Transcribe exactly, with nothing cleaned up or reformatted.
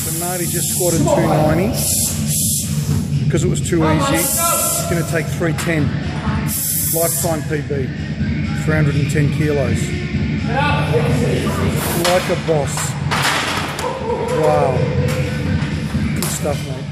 So Marty just squatted two ninety because it was too easy. He's going to take three ten. Lifetime P B, three hundred ten kilos. Like a boss. Wow. Good stuff, mate.